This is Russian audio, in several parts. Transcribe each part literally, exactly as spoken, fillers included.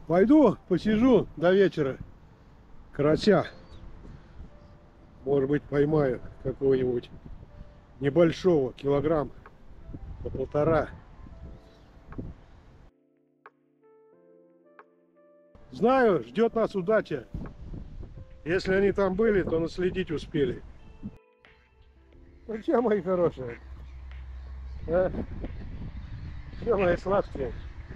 Пойду посижу до вечера. Карася. Может быть, поймаю какого-нибудь небольшого, килограмм по полтора. Знаю, ждет нас удача. Если они там были, то наследить успели. Ну что, мои хорошие? А? Что, мои сладкие?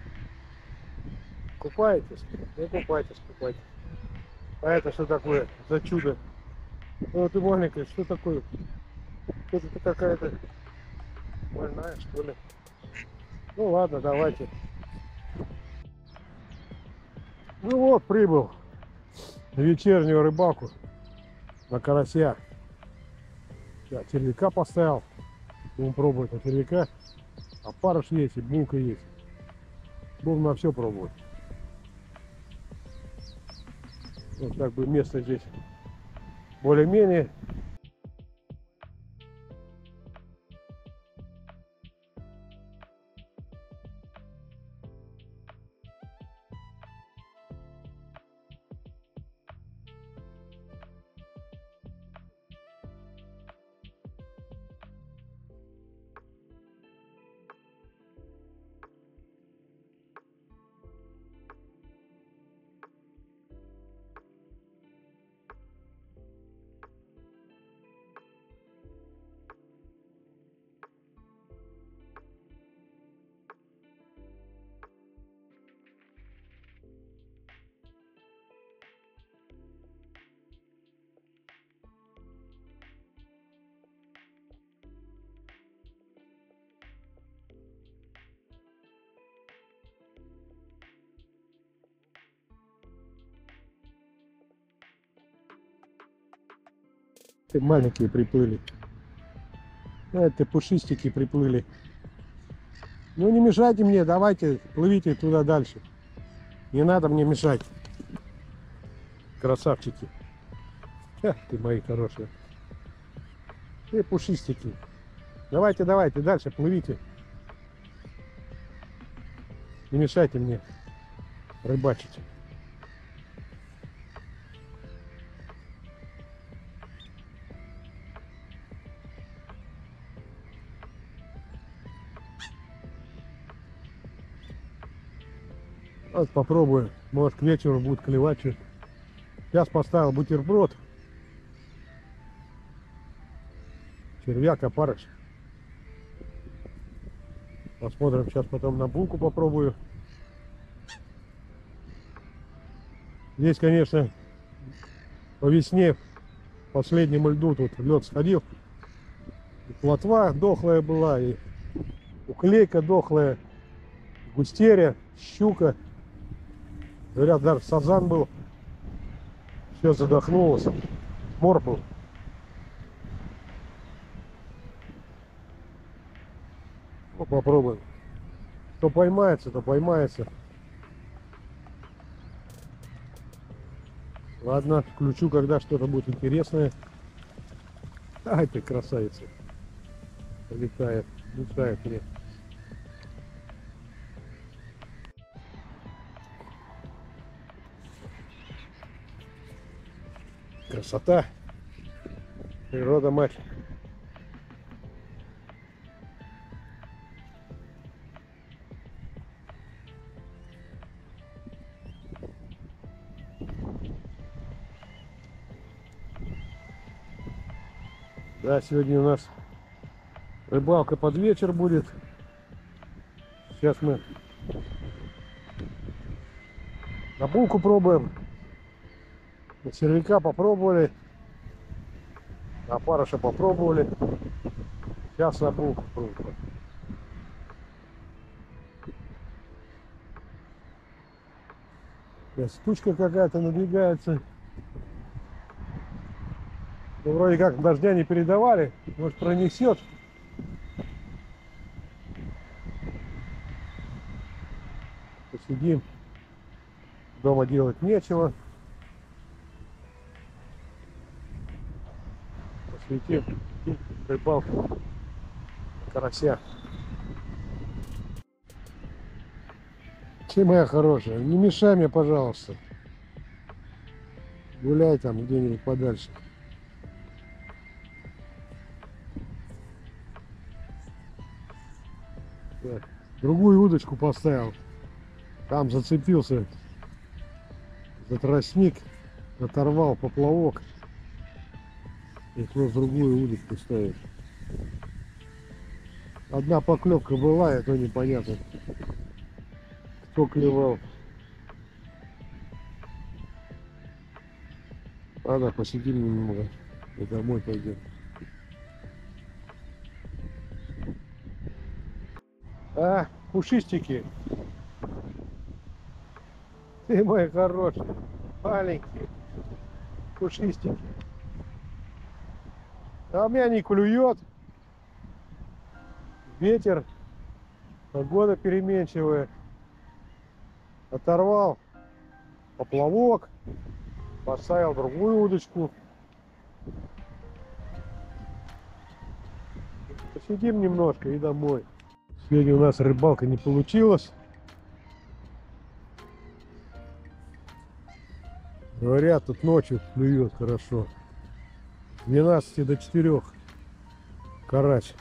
Купаетесь? Не купайтесь, купайтесь. А это что такое за чудо? Ну ты маленькая, что такое? Что-то какая-то больная, что ли? Ну ладно, давайте. Ну вот, прибыл на вечернюю рыбалку на карася. Я червяка поставил. Будем пробовать на червяка. А парыш есть и булка есть. Будем на все пробовать. Вот как бы место здесь более-менее. Маленькие приплыли. Это пушистики приплыли. Ну не мешайте мне, давайте плывите туда дальше. Не надо мне мешать. Красавчики. Эх, ты мои хорошие. Ты пушистики. Давайте, давайте, дальше плывите. Не мешайте мне рыбачить. Вот попробую, может к вечеру будет клевать. Сейчас поставил бутерброд. Червяк, опарыш. Посмотрим, сейчас потом на булку попробую. Здесь, конечно, по весне, последнему льду тут лед сходил. И плотва дохлая была, и уклейка дохлая, густеря, щука. Говорят, даже сазан был. Все задохнулось. Мор был. Ну, попробуем. Что поймается, то поймается. Ладно, включу, когда что-то будет интересное. Ай ты красавица. Летает, летает мне. Красота. Природа, мать. Да, сегодня у нас рыбалка под вечер будет. Сейчас мы на булку пробуем. На червяка попробовали. На опарыша попробовали. Сейчас на булку пробуем. Сейчас тучка какая-то надвигается. Ну, вроде как дождя не передавали. Может, пронесет. Посидим. Дома делать нечего. Посветим рыбалку карася. Ты моя хорошая, не мешай мне, пожалуйста. Гуляй там где-нибудь подальше. Так, другую удочку поставил. Там зацепился за тростник, оторвал поплавок. Пришлось другую удочку ставить. Одна поклевка была, и то непонятно, кто клевал. Ладно, посидим немного и домой пойдем. А, пушистики. Ты мой хороший, маленький, пушистики. А у меня не клюет. Ветер, погода переменчивая. Оторвал поплавок, поставил другую удочку. Посидим немножко и домой. Сегодня у нас рыбалка не получилась. Говорят, тут ночью клюет хорошо. С двенадцати до четырёх карась.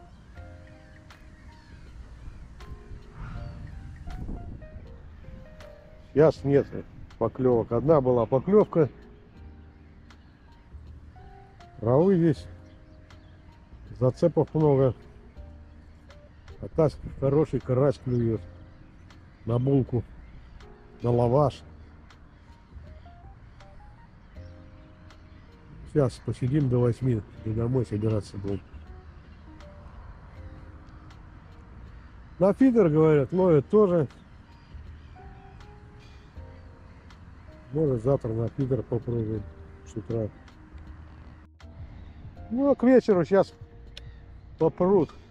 Сейчас нет поклевок. Одна была поклевка. Травы здесь. Зацепов много. А так хороший карась клюет. На булку. На лаваш. Сейчас посидим до восьми и домой собираться будем. На фидер, говорят, ловят тоже. Может, завтра на фидер попробуем с утра. Ну а к вечеру сейчас попрут.